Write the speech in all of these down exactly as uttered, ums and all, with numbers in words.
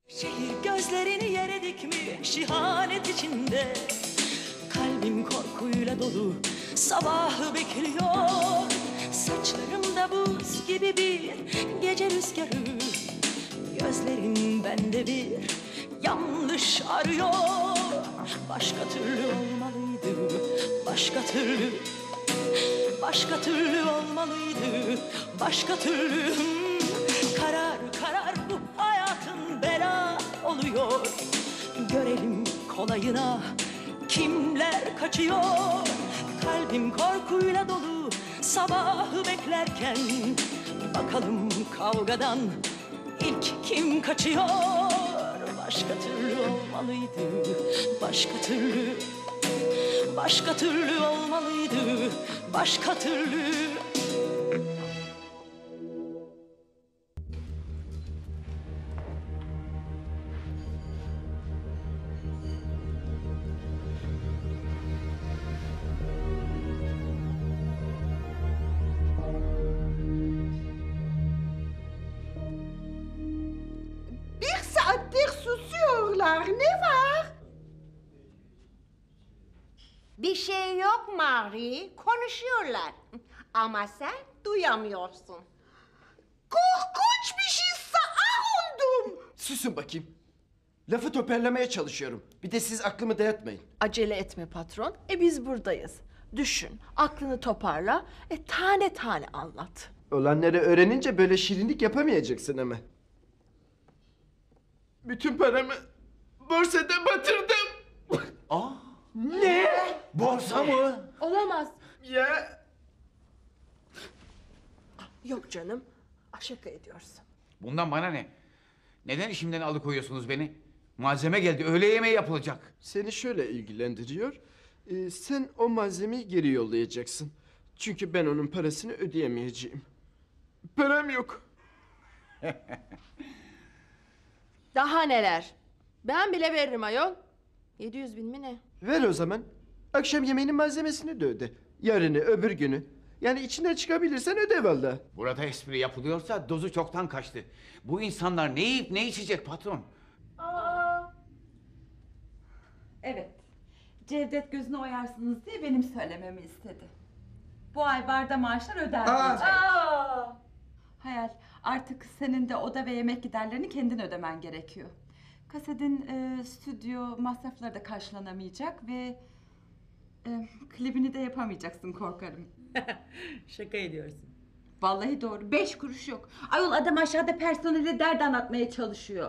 Şehir gözlerini yere dikmiş ihanet içinde. Kalbim korkuyla dolu sabahı bekliyor. Saçlarımda buz gibi bir gece rüzgarı. Gözlerim bende bir yanlış arıyor. Başka türlü olmalıydı, başka türlü. Başka türlü olmalıydı, başka türlü. Karar karar bu hayatın bela oluyor. Görelim kolayına kimler kaçıyor. Kalbim korkuyla dolu sabahı beklerken. Bakalım kavgadan ilk kim kaçıyor. Başka türlü olmalıydı, başka türlü. Başka türlü olmalıydı, başka türlü. Bir saattir susuyorlar. Ne var? Bir şey yok Marie. Konuşuyorlar. Ama sen duyamıyorsun. Korkunç bir şeyse ahundum. Susun bakayım. Lafı toparlamaya çalışıyorum. Bir de siz aklımı dayatmayın. Acele etme patron. E biz buradayız. Düşün, aklını toparla. E tane tane anlat. Olanları öğrenince böyle şirinlik yapamayacaksın ama. Bütün paramı borsada batırdım. Aa, ne? Borsa mı? Olamaz. Ya Yok canım. Ah, şaka ediyorsun. Bundan bana ne? Neden işimden alıkoyuyorsunuz beni? Malzeme geldi, öğle yemeği yapılacak. seni şöyle ilgilendiriyor. Ee, sen o malzemeyi geri yollayacaksın. Çünkü ben onun parasını ödeyemeyeceğim. Param yok. Daha neler? Ben bile veririm ayol. yedi yüz bin mi ne? Ver o zaman. Akşam yemeğinin malzemesini de öde. Yarını, öbür günü. Yani içinden çıkabilirsen öde valla. Burada espri yapılıyorsa dozu çoktan kaçtı. Bu insanlar ne yiyip ne içecek patron? Evet. Cevdet gözüne oyarsınız diye benim söylememi istedi. Bu ay barda maaşlar ödenmeyecek. Hayal, artık senin de oda ve yemek giderlerini kendin ödemen gerekiyor. Kasedin e, stüdyo masrafları da karşılanamayacak ve e, klibini de yapamayacaksın korkarım. Şaka ediyorsun. Vallahi doğru. Beş kuruş yok. Ayol adam aşağıda personele dert anlatmaya çalışıyor.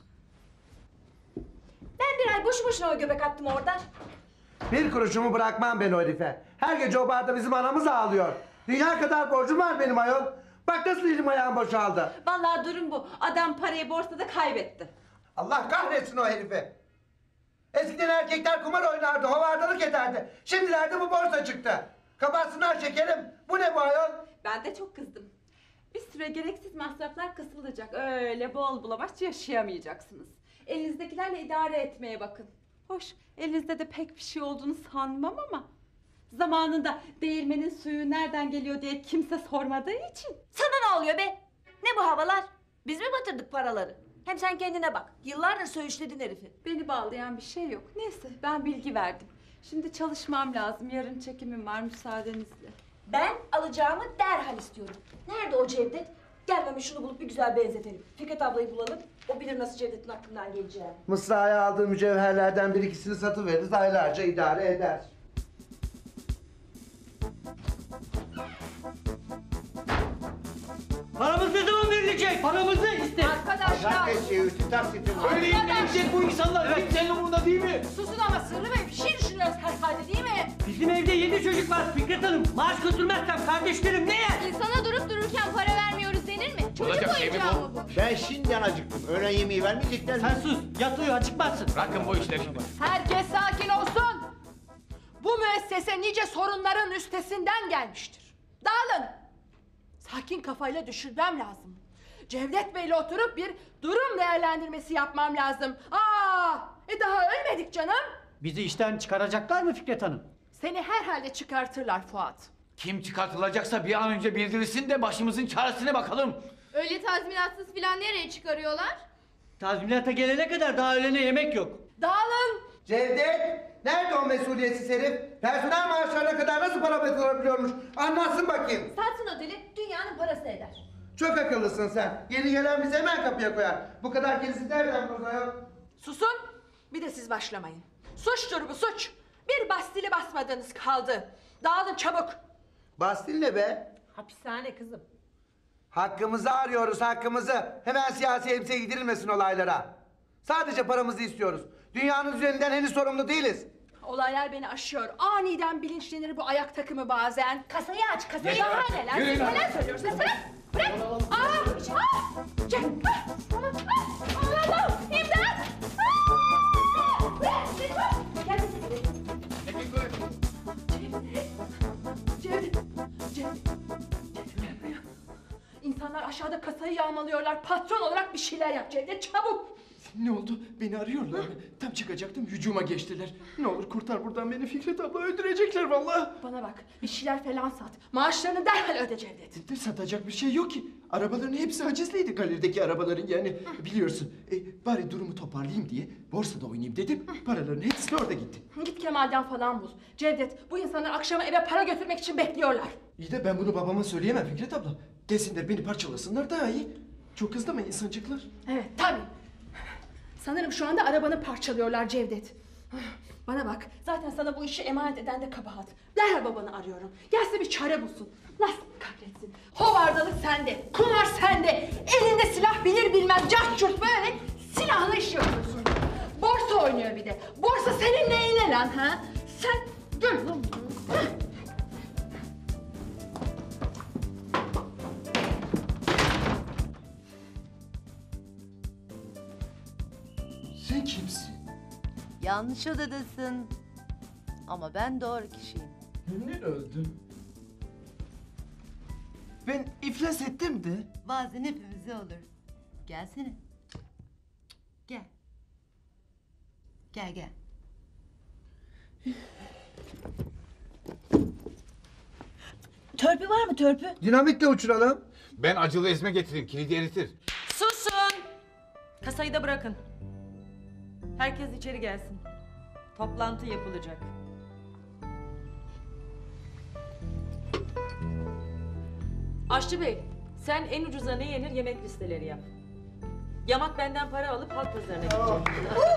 Ben bir ay boşu boşuna o göbek attım oradan. Bir kuruşumu bırakmam ben o herife. Her gece o barda bizim anamız ağlıyor. Dünya kadar borcum var benim ayol. Bak nasıl elim ayağım boşaldı. Vallahi durum bu. Adam parayı borsada kaybetti. Allah kahretsin o herifi. Eskiden erkekler kumar oynardı, hovardalık ederdi. Şimdilerde bu borsa çıktı. Kapatsınlar şekerim. Bu ne bu ayol? Ben de çok kızdım. Bir süre gereksiz masraflar kısılacak. Öyle bol bulamaç yaşayamayacaksınız. Elinizdekilerle idare etmeye bakın. Hoş, elinizde de pek bir şey olduğunu sanmam ama... zamanında değirmenin suyu nereden geliyor diye kimse sormadığı için... Sana ne oluyor be? Ne bu havalar? Biz mi batırdık paraları? Hem sen kendine bak. Yıllardır söğüşledin herifi. Beni bağlayan bir şey yok. Neyse, ben bilgi verdim. Şimdi çalışmam lazım. Yarın çekimim var, müsaadenizle. Ben alacağımı derhal istiyorum. Nerede o Cevdet? Gelmemiş şunu bulup bir güzel benzetelim. Fikret ablayı bulalım. O bilir nasıl Cevdet'in hakkından geleceğini. Mısra'ya aldığım mücevherlerden bir ikisini satıveririz, aylarca idare eder. Paramız ne zaman verilecek? Paramızı iste. Arkadaşlar! Ütü taksiti var. Öyle inmeyecek bu insanlar. Evet. Senin umurunda değil mi? Susun ama Sırrı Bey, bir şey düşünüyoruz herhalde değil mi? Bizim evde yedi çocuk var Fikret Hanım. Maaş götürmezsem kardeşlerim ne yer? İnsana durup dururken para vermiyoruz denir mi? Çocuk Olacak şey mi oyuncağı bu? mı bu? Ben şimdiden acıktım. Öğlen yemeği vermeyecekler mi? Sen sus. Yat uyu acıkmazsın. Bırakın bu işleri şimdi. Herkes sakin olsun. Bu müessese nice sorunların üstesinden gelmiştir. Dağılın. Sakin kafayla düşünmem lazım. Cevdet Bey'le oturup bir durum değerlendirmesi yapmam lazım. Aa, e daha ölmedik canım. Bizi işten çıkaracaklar mı Fikret Hanım? Seni herhalde çıkartırlar Fuat. Kim çıkartılacaksa bir an önce bildirilsin de başımızın çaresine bakalım. Öyle tazminatsız filan nereye çıkarıyorlar? Tazminata gelene kadar daha öğlene yemek yok. Dağılın. Cevdet! Nerede o mesuliyetsiz herif? Personel maaşlarına kadar nasıl para batırabiliyormuş? Anlatsın bakayım. Satsın oteli, dünyanın parası eder. Çok akıllısın sen. Yeni gelen bizi hemen kapıya koyar. Bu kadar gerisi nereden bozuyor? Susun. Bir de siz başlamayın. Suçtur bu, suç. Bir bastili basmadığınız kaldı. Dağılın çabuk. Bastil ne be? Hapishane kızım. Hakkımızı arıyoruz, hakkımızı. Hemen siyasi elbise giydirilmesin olaylara. Sadece paramızı istiyoruz. Dünyanın üzerinden henüz sorumlu değiliz. Olaylar beni aşıyor. Aniden bilinçlenir bu ayak takımı bazen. Kasayı aç, kasayı Daha aç. neler? Yürüyün Siz lan. neler söylüyorsunuz? Bırak! Bırak! Aa! Aa! Çek! Ah! Aman! Ah! Allah! İmdat! Aa! Bırak! Gel! Cevdet! Cevdet! Cevdet! İnsanlar aşağıda kasayı yağmalıyorlar. Patron olarak bir şeyler yap Cevdet, çabuk! Ne oldu? Beni arıyorlar mı? Tam çıkacaktım, hücuma geçtiler. Ne olur kurtar buradan beni Fikret abla, öldürecekler vallahi. Bana bak, bir şeyler falan sat. Maaşlarını derhal öde Cevdet. De satacak bir şey yok ki. Arabaların hepsi hacizliydi, galerideki arabaların yani. Biliyorsun, e, bari durumu toparlayayım diye borsada oynayayım dedim. Paraların hepsi orada gitti. Git Kemal'den falan bul. Cevdet, bu insanlar akşama eve para götürmek için bekliyorlar. İyi de ben bunu babama söyleyemem Fikret abla. Desinler beni parçalasınlar daha iyi. Çok hızlı mı insancıklar? Evet, tabii. Sanırım şu anda arabanı parçalıyorlar Cevdet. Bana bak, zaten sana bu işi emanet eden de kabahat. Derhal babanı arıyorum. Gelse bir çare bulsun. Nasıl kahretsin? Hovardalık sende, kumar sende. Elinde silah bilir bilmez cahçurt böyle silahlı iş yapıyorsun. Borsa oynuyor bir de. Borsa senin neyine lan ha? Sen dur. Sen kimsin? Yanlış odadasın. Ama ben doğru kişiyim. Memnun oldum. Ben iflas ettim de. Bazen hepimize olur. Gelsene. Gel. Gel gel. Törpü var mı törpü? Dinamitle uçuralım. Ben acılı ezme getireyim, kilidi eritir. Susun! Kasayı da bırakın. Herkes içeri gelsin. Toplantı yapılacak. Aşçı Bey, sen en ucuza ne yenir yemek listeleri yap. Yamak benden para alıp halk pazarına gidecek.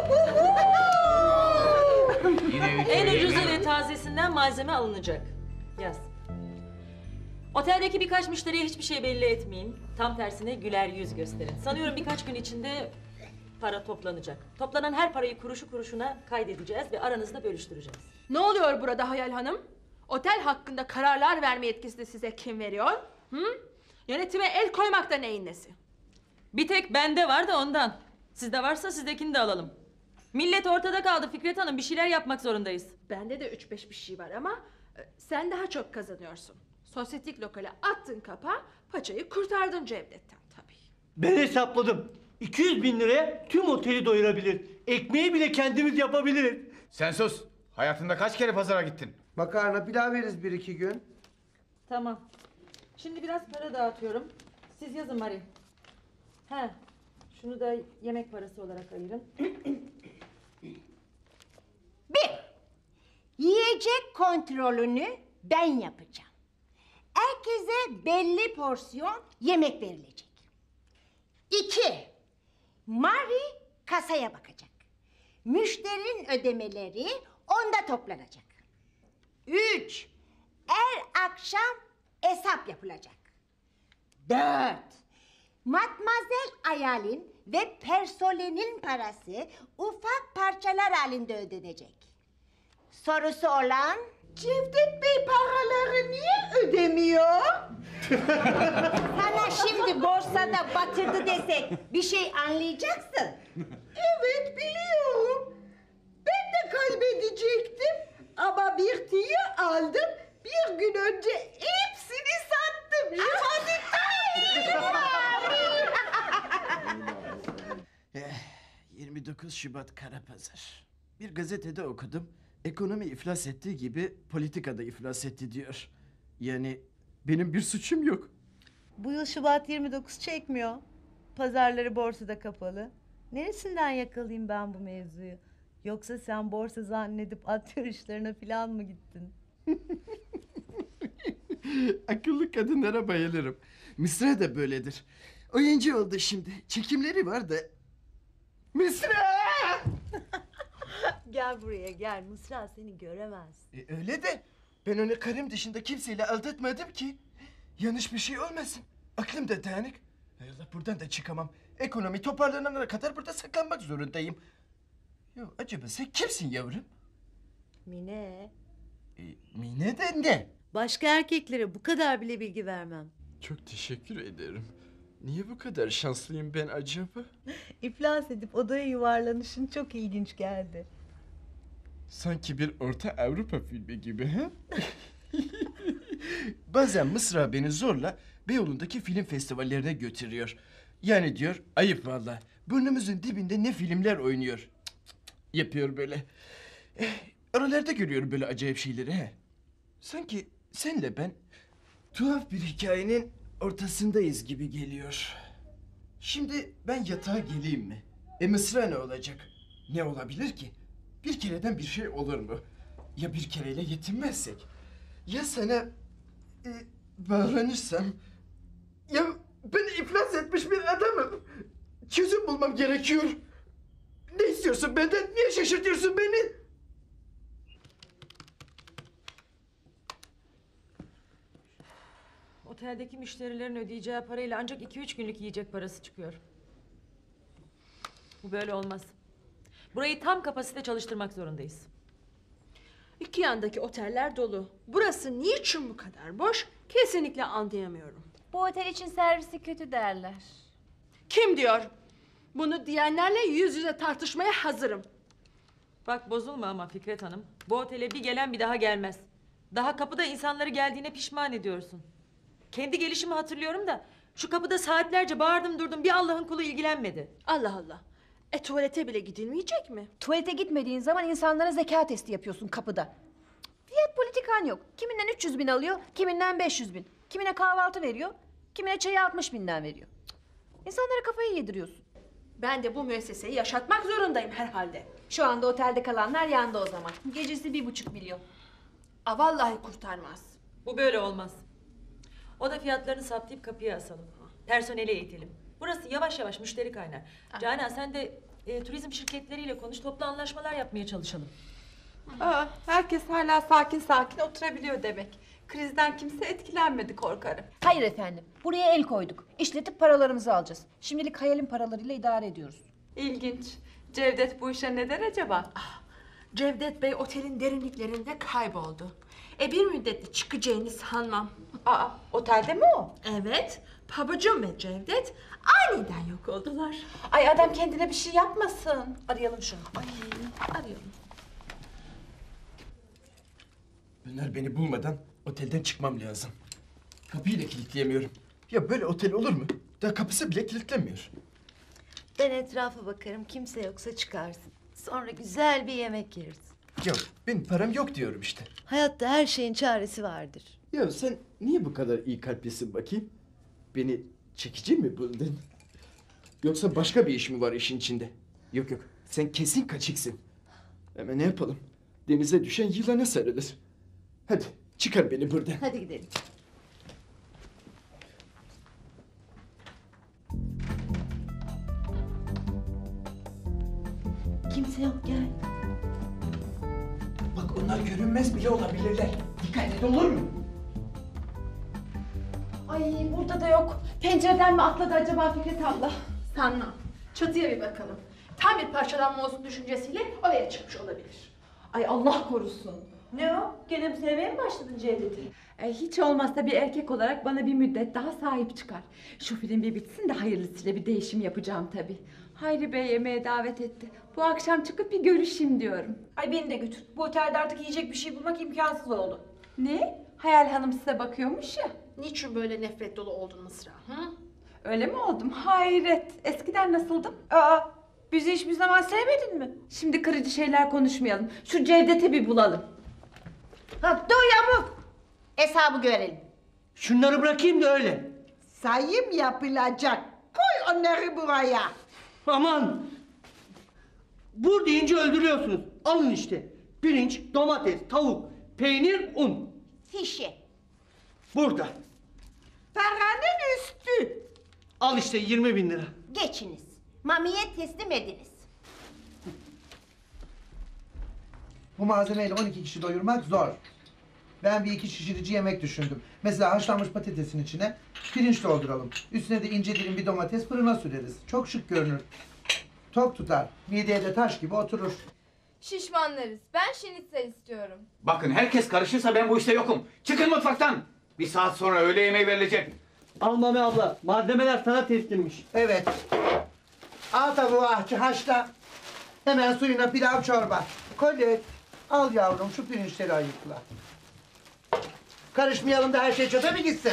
Yine üç En öğe ucuzu yemeği. ve tazesinden malzeme alınacak. Yaz. Oteldeki birkaç müşteriye hiçbir şey belli etmeyin. Tam tersine güler yüz gösterin. Sanıyorum birkaç gün içinde para toplanacak. Toplanan her parayı kuruşu kuruşuna kaydedeceğiz ve aranızda bölüştüreceğiz. Ne oluyor burada Hayal Hanım? Otel hakkında kararlar verme yetkisini size kim veriyor? Hı? Yönetime el koymak da neyin nesi? Bir tek bende var da ondan. Sizde varsa sizdekini de alalım. Millet ortada kaldı Fikret Hanım. Bir şeyler yapmak zorundayız. Bende de üç beş bir şey var ama e, sen daha çok kazanıyorsun. Sosyetik lokale attın kapa, paçayı kurtardın Cevdet'ten tabii. Ben hesapladım. iki yüz bin liraya tüm oteli doyurabilir. Ekmeği bile kendimiz yapabiliriz. Sen sus. Hayatında kaç kere pazara gittin? Makarna pilav veririz bir iki gün. Tamam. Şimdi biraz para dağıtıyorum. Siz yazın Mari. He. Şunu da yemek parası olarak ayırın. Bir, yiyecek kontrolünü ben yapacağım. Herkese belli porsiyon yemek verilecek. İki, Mari kasaya bakacak. Müşterinin ödemeleri onda toplanacak. Üç, her akşam hesap yapılacak. Dört, Matmazel Ayal'in ve personelin parası ufak parçalar halinde ödenecek. Sorusu olan? Cevdet Bey paraları niye ödemiyor? Sana şimdi borsada batırdı desek bir şey anlayacaksın. Evet biliyorum. Ben de kaybedecektim. Ama bir tiye aldım. Bir gün önce hepsini sattım. Hadi yirmi dokuz Şubat Karapazar. Bir gazetede okudum. Ekonomi iflas ettiği gibi politika da iflas etti diyor. Yani benim bir suçum yok. Bu yıl Şubat yirmi dokuz çekmiyor. Pazarları borsada kapalı. Neresinden yakalayayım ben bu mevzuyu? Yoksa sen borsa zannedip at yarışlarına falan mı gittin? Akıllı kadınlara bayılırım. Mısra da böyledir. Oyuncu oldu şimdi. Çekimleri var da. Mısra! Gel buraya gel. Mısra seni göremez. E, öyle de ben onu karım dışında kimseyle aldatmadım ki. Yanlış bir şey olmasın. Aklım da dağınık. Hay Allah, buradan da çıkamam. Ekonomi toparlanana kadar burada saklanmak zorundayım. Ya acaba sen kimsin yavrum? Mine. E, Mine de ne? Başka erkeklere bu kadar bile bilgi vermem. Çok teşekkür ederim. Niye bu kadar şanslıyım ben acaba? İflas edip odaya yuvarlanışın çok ilginç geldi. Sanki bir Orta Avrupa filmi gibi ha? Bazen Mısra beni zorla Beyoğlu'ndaki film festivallerine götürüyor. Yani diyor, ayıp valla. Burnumuzun dibinde ne filmler oynuyor. Cık cık cık yapıyor böyle. Eh, aralarda görüyorum böyle acayip şeyleri he. Sanki senle ben tuhaf bir hikayenin ortasındayız gibi geliyor. Şimdi ben yatağa geleyim mi? E Mısra ne olacak? Ne olabilir ki? Bir kereden bir şey olur mu? Ya bir kereyle yetinmezsek? Ya sana e, bağlanırsam? Ya ben iflas etmiş bir adamım. Çözüm bulmam gerekiyor. Ne istiyorsun benden? Niye şaşırtıyorsun beni? Oteldeki müşterilerin ödeyeceği parayla ancak iki üç günlük yiyecek parası çıkıyor. Bu böyle olmaz. Burayı tam kapasite çalıştırmak zorundayız. İki yandaki oteller dolu. Burası niçin bu kadar boş? Kesinlikle anlayamıyorum. Bu otel için servisi kötü derler. Kim diyor? Bunu diyenlerle yüz yüze tartışmaya hazırım. Bak bozulma ama Fikret Hanım. Bu otele bir gelen bir daha gelmez. Daha kapıda insanları geldiğine pişman ediyorsun. Kendi gelişimi hatırlıyorum da şu kapıda saatlerce bağırdım durdum, bir Allah'ın kulu ilgilenmedi. Allah Allah. E tuvalete bile gidilmeyecek mi? Tuvalete gitmediğin zaman insanlara zeka testi yapıyorsun kapıda. Fiyat politikan yok. Kiminden üç yüz bin alıyor, kiminden beş yüz bin. Kimine kahvaltı veriyor, kimine çayı altmış binden veriyor. İnsanlara kafayı yediriyorsun. Ben de bu müesseseyi yaşatmak zorundayım herhalde. Şu anda otelde kalanlar yandı o zaman. Gecesi bir buçuk milyon. A vallahi kurtarmaz. Bu böyle olmaz. O da fiyatlarını saptayıp kapıya asalım. Personeli eğitelim. Burası yavaş yavaş müşteri kaynar. Canan sen de e, turizm şirketleriyle konuş, toplu anlaşmalar yapmaya çalışalım. Aa, herkes hala sakin sakin oturabiliyor demek. Krizden kimse etkilenmedi korkarım. Hayır efendim, buraya el koyduk. İşletip paralarımızı alacağız. Şimdilik hayalin paralarıyla idare ediyoruz. İlginç. Cevdet bu işe ne der acaba? Cevdet Bey otelin derinliklerinde kayboldu. E bir müddet çıkacağını sanmam. Aa, otelde mi o? Evet, pabucum ve Cevdet aniden yok oldular. Ay adam kendine bir şey yapmasın. Arayalım şunu. Ay, arıyorum. Bunlar beni bulmadan otelden çıkmam lazım. Kapıyı da kilitleyemiyorum. Ya böyle otel olur mu? Daha kapısı bile kilitlenmiyor. Ben etrafa bakarım, kimse yoksa çıkarsın. Sonra güzel bir yemek yeriz. Ya benim param yok diyorum işte. Hayatta her şeyin çaresi vardır. Ya sen niye bu kadar iyi kalplisin bakayım? Beni çekici mi buldun? Yoksa başka bir iş mi var işin içinde? Yok yok, sen kesin kaçıksın. Ama ne yapalım? Denize düşen yılana sarılır. Hadi çıkar beni buradan. Hadi gidelim. Kimse yok, gel. Bak onlar görünmez bile olabilirler. Dikkat et, olur mu? Ay burada da yok. Pencereden mi atladı acaba Fikret abla? Sanmam. Çatıya bir bakalım. Tam bir parçalanma olsun düşüncesiyle oraya çıkmış olabilir. Ay Allah korusun. Ne o? Gene bir sevmeye mi başladın Cevdet'i? E, hiç olmazsa bir erkek olarak bana bir müddet daha sahip çıkar. Şu film bir bitsin de hayırlısıyla bir değişim yapacağım tabii. Hayri Bey yemeğe davet etti. Bu akşam çıkıp bir görüşeyim diyorum. Ay beni de götür. Bu otelde artık yiyecek bir şey bulmak imkansız oldu. Ne? Hayal Hanım size bakıyormuş ya. Niçin böyle nefret dolu oldun Mısra? Hı? Öyle mi oldum? Hayret. Eskiden nasıldım? Aa, bizi hiçbir zaman sevmedin mi? Şimdi kırıcı şeyler konuşmayalım. Şu Cevdet'i bir bulalım. Ha dur yamuk. Hesabı görelim. Şunları bırakayım da öyle. Sayım yapılacak. Koy onları buraya. Aman Vur deyince öldürüyorsunuz. Alın işte. Pirinç, domates, tavuk, peynir, un. Fişe. Burada. Paranın üstü. Al işte yirmi bin lira. Geçiniz. Mamiye teslim ediniz. Bu malzemeyle on iki kişi doyurmak zor. Ben bir iki şişirici yemek düşündüm. Mesela haşlanmış patatesin içine pirinç dolduralım. Üstüne de ince dilim bir domates fırına süreriz. Çok şık görünür. Tok tutar. Mideye de taş gibi oturur. Şişmanlarız. Ben şinitzel istiyorum. Bakın herkes karışırsa ben bu işte yokum. Çıkın mutfaktan. Bir saat sonra öğle yemeği verilecek. Al Mami abla. Malzemeler sana teslimmiş. Evet. Al tavuğu ahçı haşla. Hemen suyuna pilav çorba. Kolet. Al yavrum şu pirinçleri ayıkla. Karışmayalım da her şey çöpe mi gitsin?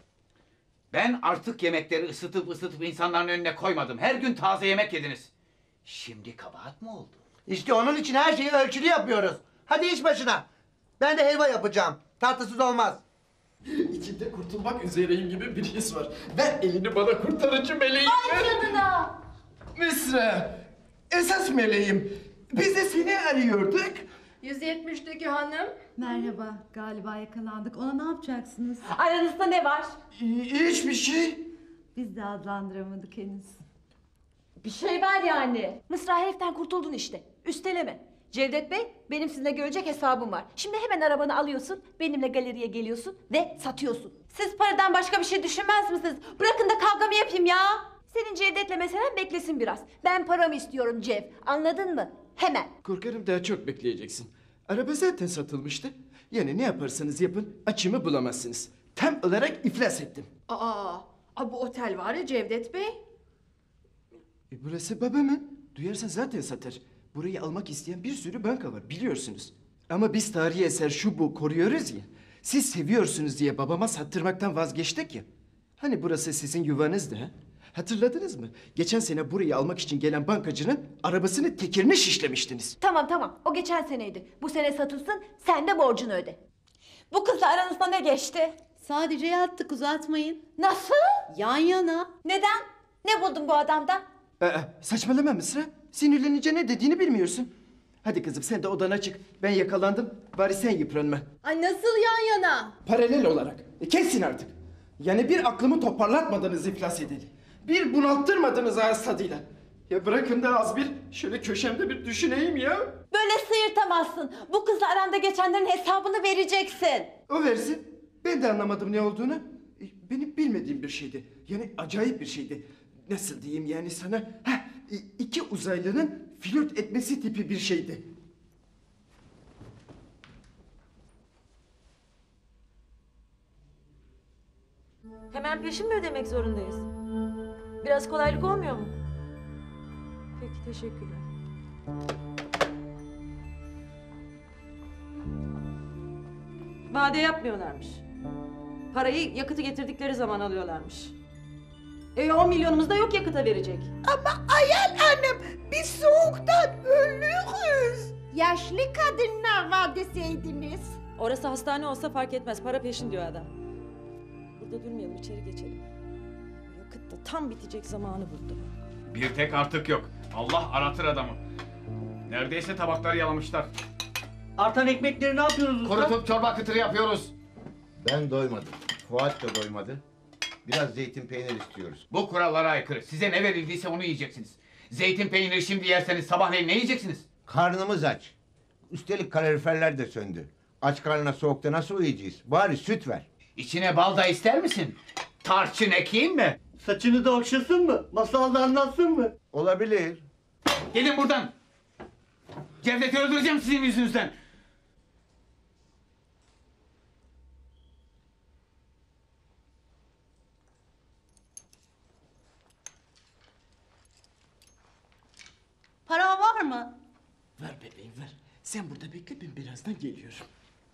Ben artık yemekleri ısıtıp ısıtıp insanların önüne koymadım. Her gün taze yemek yediniz. Şimdi kabahat mı oldu? İşte onun için her şeyi ölçülü yapıyoruz. Hadi iş başına. Ben de helva yapacağım. Tatlısız olmaz. İçimde kurtulmak üzereyim gibi bir his var. Ver elini bana kurtarıcı meleğim. Ay canına! Mısra, esas meleğim. Biz de seni arıyorduk. yüz yetmişteki hanım. Merhaba, galiba yakalandık. Ona ne yapacaksınız? Aranızda ne var? Hiçbir şey. Biz de adlandıramadık henüz. Bir şey var yani. Mısra heriften kurtuldun işte. Üsteleme. Cevdet Bey, benim sizinle görecek hesabım var. Şimdi hemen arabanı alıyorsun, benimle galeriye geliyorsun ve satıyorsun. Siz paradan başka bir şey düşünmez misiniz? Bırakın da kavgamı yapayım ya. Senin Cevdet'le meselen beklesin biraz. Ben paramı istiyorum Cev. Anladın mı? Hemen. Korkarım daha çok bekleyeceksin. Araba zaten satılmıştı. Yani ne yaparsanız yapın açımı bulamazsınız. Tam olarak iflas ettim. Aa, aa, bu otel var ya Cevdet Bey. E burası babamın. Duyarsa zaten satar. Burayı almak isteyen bir sürü banka var biliyorsunuz. Ama biz tarihi eser şu bu koruyoruz ya. Siz seviyorsunuz diye babama sattırmaktan vazgeçtik ya. Hani burası sizin yuvanızdı ha? Hatırladınız mı? Geçen sene burayı almak için gelen bankacının arabasını tekerini şişlemiştiniz. Tamam tamam, o geçen seneydi. Bu sene satılsın, sen de borcunu öde. Bu kızla aranızda ne geçti? Sadece yattık, uzatmayın. Nasıl? Yan yana. Neden? Ne buldun bu adamda? Aa, saçmalama Mısra. Sinirlenince ne dediğini bilmiyorsun. Hadi kızım sen de odana çık. Ben yakalandım. Bari sen yıpranma. Ay nasıl yan yana? Paralel olarak. E, kesin artık. Yani bir aklımı toparlatmadınız iflas edeli. Bir bunalttırmadınız ağız tadıyla. Ya bırakın da az bir şöyle köşemde bir düşüneyim ya. Böyle sıyırtamazsın. Bu kızla aranda geçenlerin hesabını vereceksin. O versin. Ben de anlamadım ne olduğunu. E, Benim bilmediğim bir şeydi. Yani acayip bir şeydi. Nasıl diyeyim yani sana? Heh, e, iki uzaylının flört etmesi tipi bir şeydi. Hemen peşin mi ödemek zorundayız? Biraz kolaylık olmuyor mu? Peki, teşekkürler. Vade yapmıyorlarmış. Parayı yakıtı getirdikleri zaman alıyorlarmış. E on milyonumuz da yok yakıta verecek. Ama Ayal Hanım biz soğuktan ölürüz. Yaşlı kadınlar var deseydiniz. Orası hastane olsa fark etmez. Para peşin diyor adam. Burada durmayalım, içeri geçelim. Yakıt da tam bitecek zamanı buldu. Bir tek artık yok. Allah aratır adamı. Neredeyse tabakları yalamışlar. Artan ekmekleri ne yapıyoruz usta? Kurutup çorba kıtırı yapıyoruz. Ben doymadım. Fuat da doymadı. Biraz zeytin peynir istiyoruz. Bu kurallara aykırı. Size ne verildiyse onu yiyeceksiniz. Zeytin peyniri şimdi yerseniz sabahleyin ne yiyeceksiniz? Karnımız aç. Üstelik kaloriferler de söndü. Aç karnına soğukta nasıl uyuyacağız? Bari süt ver. İçine bal da ister misin? Tarçın ekeyim mi? Saçını da okşasın mı? Masal da anlatsın mı? Olabilir. Gelin buradan. Cevdet'i öldüreceğim sizin yüzünüzden. Para var mı? Ver bebeğim ver. Sen burada bekle ben birazdan geliyorum.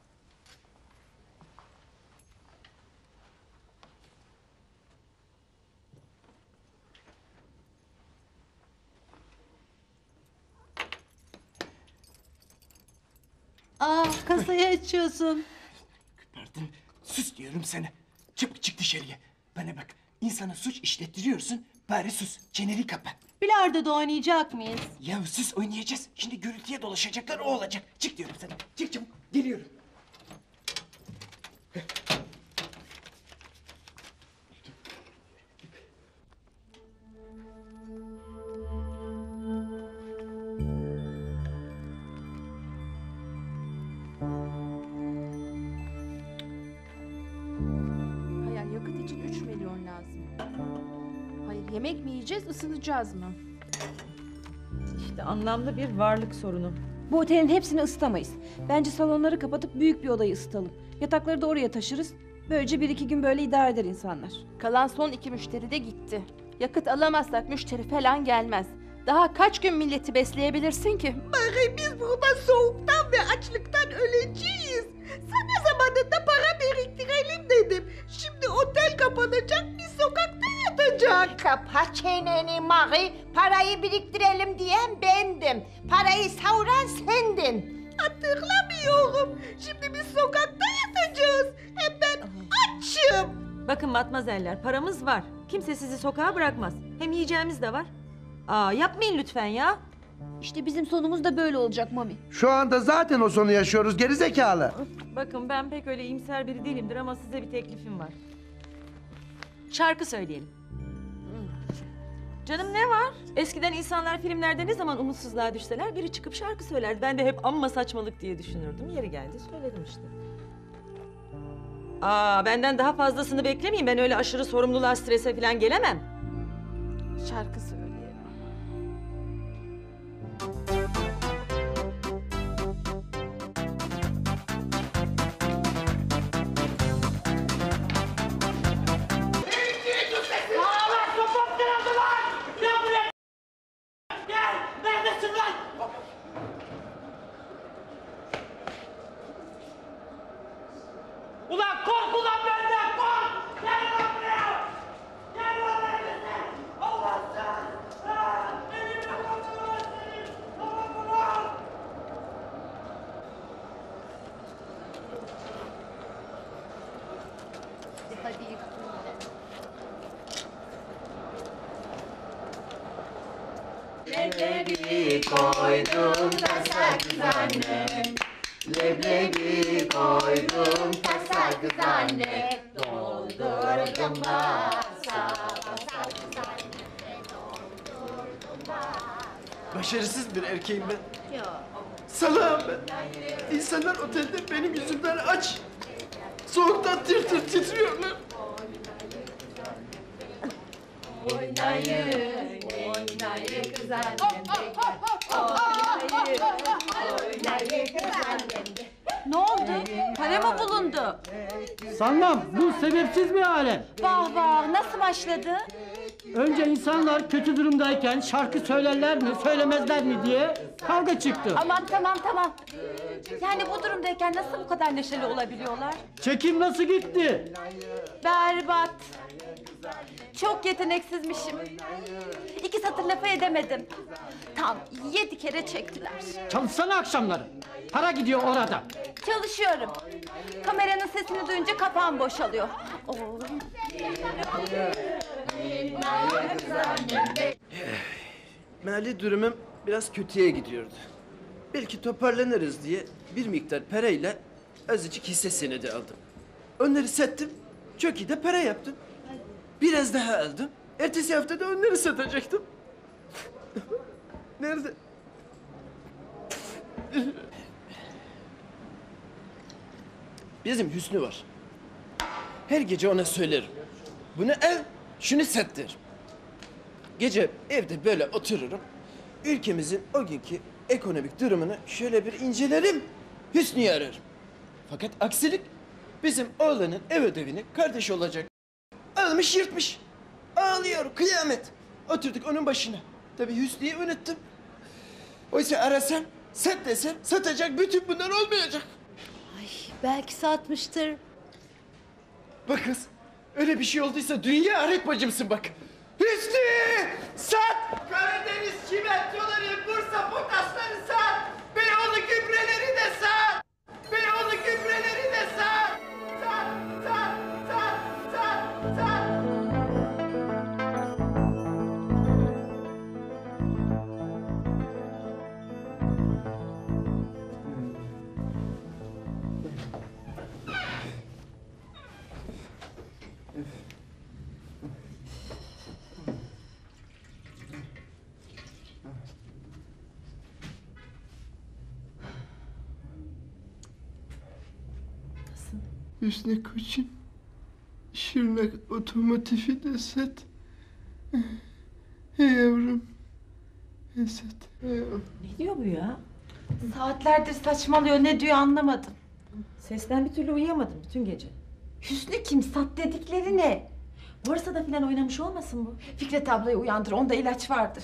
Aa, kasayı açıyorsun. Pardon. Sus diyorum sana. Çık çık dışarıya. Bana bak. İnsana suç işlettiriyorsun. Bari sus. Çeneni kapa. Bilardo oynayacak mıyız? Ya siz oynayacağız. Şimdi gürültüye dolaşacaklar o olacak. Çık diyorum sana. Çık çabuk. Geliyorum. Hayal, yakıt için üç milyon lazım. Hayır, yemek mi yiyeceğiz, ısınacağız mı? İşte anlamlı bir varlık sorunu. Bu otelin hepsini ısıtamayız. Bence salonları kapatıp büyük bir odayı ısıtalım. Yatakları da oraya taşırız. Böylece bir iki gün böyle idare eder insanlar. Kalan son iki müşteri de gitti. Yakıt alamazsak müşteri falan gelmez. Daha kaç gün milleti besleyebilirsin ki? Bari biz burada soğuktan ve açlıktan öleceğiz. Sana zamanında para biriktirelim dedim. Şimdi otel kapanacak, biz sokakta yatacak. Kapa çeneni Marie. Parayı biriktirelim diyen bendim. Parayı savuran sendin. Hatırlamıyorum. Şimdi biz sokakta yatacağız. Hem ben açım. Bakın matmazeller, paramız var. Kimse sizi sokağa bırakmaz. Hem yiyeceğimiz de var. Aa, yapmayın lütfen ya. İşte bizim sonumuz da böyle olacak Mami. Şu anda zaten o sonu yaşıyoruz gerizekalı. Bakın ben pek öyle iyimser biri değilimdir ama size bir teklifim var. Şarkı söyleyelim. Canım ne var? Eskiden insanlar filmlerde ne zaman umutsuzluğa düşseler biri çıkıp şarkı söylerdi. Ben de hep amma saçmalık diye düşünürdüm. Yeri geldi söyledim işte. Aa, benden daha fazlasını beklemeyin. Ben öyle aşırı sorumluluğa, strese falan gelemem. Şarkı söyleyelim. Ulan kork ulan benden kork! Gel lan buraya! Gel lan neredesin? Allah sen! Ha! Elimde kaldılar seni! Tamam mı lan? Hadi Leblebi koydum tasa kız annem. Leblebi koydum tasa kız annem. Doldurdum basa basa kız annem. Doldurdum basa. Başarısız bir erkeğim ben. Salağım ben. İnsanlar otelde benim yüzümden aç. Soğuktan tir tir titriyorlar. Oynayın, oynayın kız annem. Oynayın, oynayın kız annem. Ne oldu? Para mı bulundu? Sanmam, bu sebepsiz bir alem. Vah vah, nasıl başladı? Önce insanlar kötü durumdayken şarkı söylerler mi, söylemezler mi diye kavga çıktı. Aman tamam tamam. Yani bu durumdayken nasıl bu kadar neşeli olabiliyorlar? Çekim nasıl gitti? Berbat. Çok yeteneksizmişim. İki satır lafı edemedim. Tam yedi kere çektiler. Çalışsana akşamları. Para gidiyor orada. Çalışıyorum. Kameranın sesini duyunca kafam boşalıyor. Oo. Mali durumum biraz kötüye gidiyordu. Belki toparlanırız diye bir miktar parayla azıcık hisse senedi aldım. Onları sattım, çok iyi de para yaptım. Biraz daha aldım. Ertesi hafta da onları satacaktım. Nerede? Bizim Hüsnü var. Her gece ona söylerim. Bunu al, şunu sat derim. Gece evde böyle otururum. Ülkemizin o günkü ekonomik durumunu şöyle bir incelerim. Hüsnü'yü ararım. Fakat aksilik bizim oğlanın ev ödevini kardeş olacak. Almış yırtmış. Ağlıyor kıyamet. Oturduk onun başına. Tabii Hüsnü'yü unuttum. Oysa arasam, sat desem satacak, bütün bunlar olmayacak. Belki satmıştır. Bak kız, öyle bir şey olduysa dünya aret bacımsın bak. Hüsnü! Sat! Karadeniz çimentoları, Bursa potasları sat! Beyoğlu gübreleri de sat! Beyoğlu gübreleri de sat! Sat, sat, sat, sat, sat! Hüsnü koçum. Şırnak otomotifi de sat. Hey yavrum. Sat. Hey yavrum. Ne diyor bu ya? Saatlerdir saçmalıyor, ne diyor anlamadım. Sesten bir türlü uyuyamadım bütün gece. Hüsnü kim, sat dedikleri ne? Borsada falan oynamış olmasın bu? Fikret ablayı uyandır, onda ilaç vardır.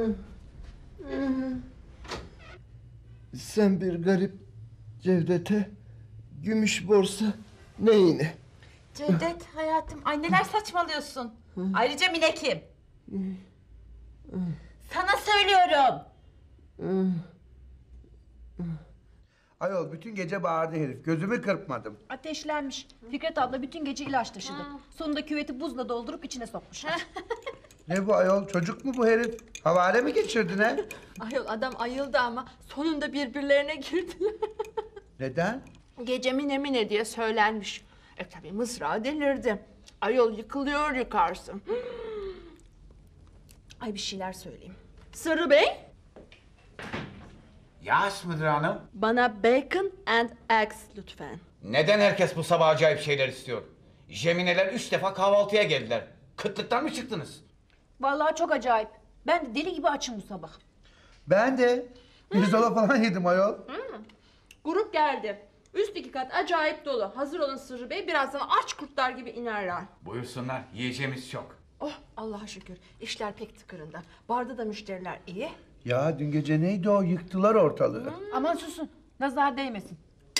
Sen bir garip Cevdet'e gümüş borsa neyine? Cevdet hayatım, ay neler saçmalıyorsun? Ayrıca Mine kim? Sana söylüyorum. Ayol bütün gece bağırdı herif. Gözümü kırpmadım. Ateşlenmiş. Fikret abla bütün gece ilaç taşıdı. Sonunda küveti buzla doldurup içine sokmuşlar. Ne bu ayol? Çocuk mu bu herif? Havale mi geçirdin ha? Ayol adam ayıldı ama sonunda birbirlerine girdiler. Neden? Gece mine mine diye söylenmiş. E tabi Mısra delirdi. Ayol yıkılıyor yıkarsın. Ay bir şeyler söyleyeyim. Sırrı Bey, Yas mıdır hanım? bana bacon and eggs lütfen. Neden herkes bu sabah acayip şeyler istiyor? Jemineler üç defa kahvaltıya geldiler. Kıtlıktan mı çıktınız? Vallahi çok acayip. Ben de deli gibi açım bu sabah. Ben de. Pirzola falan yedim ayol. Grup geldi. Üst iki kat acayip dolu. Hazır olun Sırrı Bey, birazdan aç kurtlar gibi inerler. Buyursunlar, yiyeceğimiz çok. Oh Allah'a şükür, işler pek tıkırında. Barda da müşteriler iyi. Ya dün gece neydi o? Yıktılar ortalığı. Aman susun. Nazar değmesin.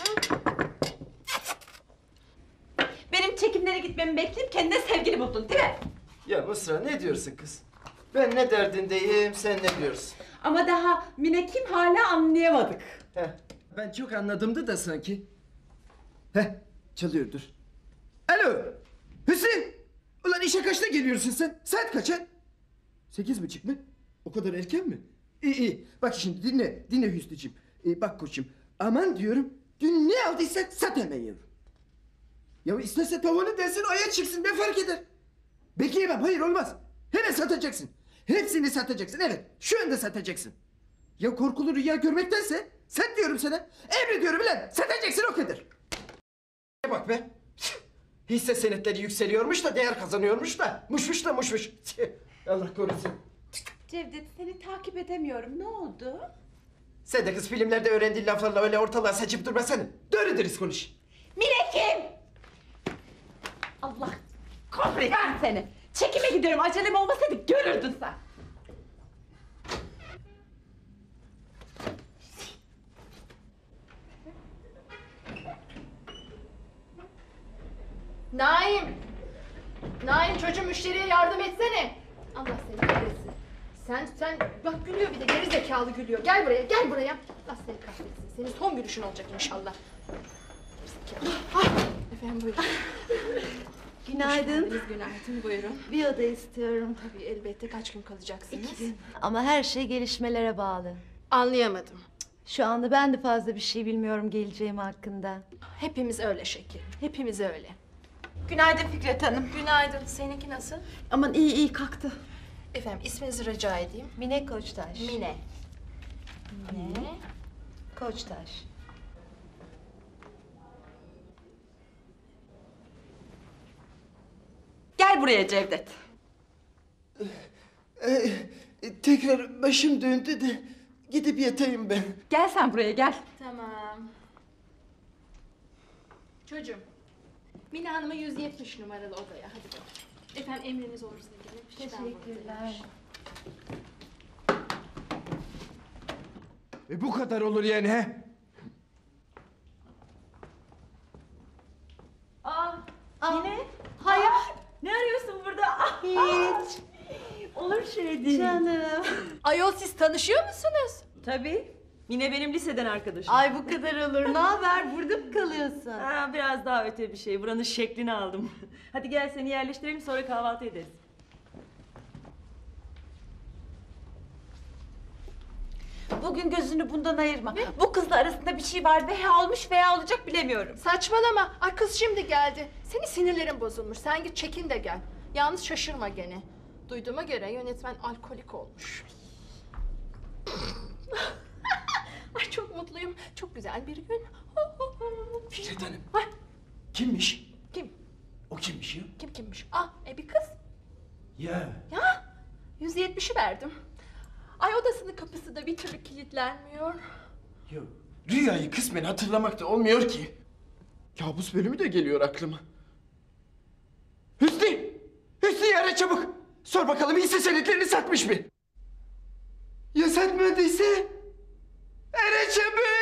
Benim çekimlere gitmemi bekleyip kendine sevgili buldun değil mi? Ya Mısra ne diyorsun kız? Ben ne derdindeyim, sen ne diyorsun? Ama daha Mine kim hala anlayamadık. Heh, ben çok anladımdı da sanki. Heh, çalıyordur. Alo, Hüsnü! Ulan işe kaçta geliyorsun sen? Saat kaç ha? Sekiz buçuk mu? O kadar erken mi? İyi iyi, bak şimdi dinle, dinle Hüsnü'cüğüm. Ee, bak koçum, aman diyorum, dün ne aldıysak sat hemen yavrum. Ya isterse tavanı dersin, aya çıksın, ne fark eder? Bekleyemem, hayır olmaz. Hemen satacaksın. Hepsini satacaksın, evet, şu anda satacaksın. Ya korkulu rüya görmektense, sat diyorum sana. Emrediyorum lan, satacaksın o kadar. Bak be. Hisse senetleri yükseliyormuş da değer kazanıyormuş da. Muşmuş da muşmuş. Allah korusun. Cevdet seni takip edemiyorum, ne oldu? Sen de kız filmlerde öğrendiğin laflarla öyle ortalığa saçıp durmasana. Doğru dürüst konuş. Mine kim? Allah kahretsin seni. Çekime gidiyorum, acelem olmasaydı görürdün sen. Naim! Naim çocuğum müşteriye yardım etsene. Allah seni kahretsin. Sen, sen, bak gülüyor bir de geri zekalı gülüyor. Gel buraya, gel buraya. Allah seni kahretsin. Senin son gülüşün olacak inşallah. Geri zekalı. Ah, efendim buyurun. Günaydın. Günaydın, buyurun. Bir oda istiyorum. Tabii elbette, kaç gün kalacaksınız? İki gün. Ama her şey gelişmelere bağlı. Anlayamadım. Şu anda ben de fazla bir şey bilmiyorum geleceğim hakkında. Hepimiz öyle şekerim, hepimiz öyle. Günaydın Fikret Hanım. Günaydın, seninki nasıl? Aman iyi iyi kalktı. Efendim isminizi rica edeyim. Mine Koçtaş. Mine. Mine Koçtaş. Gel buraya Cevdet. Ee, tekrar başım döndü de gidip yatayım ben. Gel sen buraya gel. Tamam. Çocuğum, Mine Hanım'ı yüz yetmiş numaralı odaya. Hadi bakalım. Efendim emriniz olursa gelin. Teşekkürler. E bu kadar olur yani he? Aa, Mine? Hayal. Ne arıyorsun burada? Ah, hiç. Olur şey değil. Canım. Ayol siz tanışıyor musunuz? Tabii. Mine benim liseden arkadaşım. Ay bu kadar olur. Ne haber? Burada mı kalıyorsun? Ha, biraz daha öte bir şey. Buranın şeklini aldım. Hadi gel seni yerleştirelim sonra kahvaltı ederiz. Bugün gözünü bundan ayırma. Bu kızla arasında bir şey var veya olmuş veya olacak bilemiyorum. Saçmalama. Ay kız şimdi geldi. Senin sinirlerin bozulmuş. Sen git çekin de gel. Yalnız şaşırma gene. Duyduğuma göre yönetmen alkolik olmuş. Ay çok mutluyum. Çok güzel bir gün. Fikret Hanım. Ay. Kimmiş? Kim? O kimmiş ya? Kim kimmiş? Ah, e bir kız. Ya. Ya, yüz yetmişi verdim. Ay odasının kapısı da bir türlü kilitlenmiyor. Yok. Rüyayı kısmen hatırlamak da olmuyor ki. Kabus bölümü de geliyor aklıma. Hüsnü! Hüsnü ara çabuk! Sor bakalım hisse senetlerini satmış mı? Ya satmadıysa? Ara çabuk!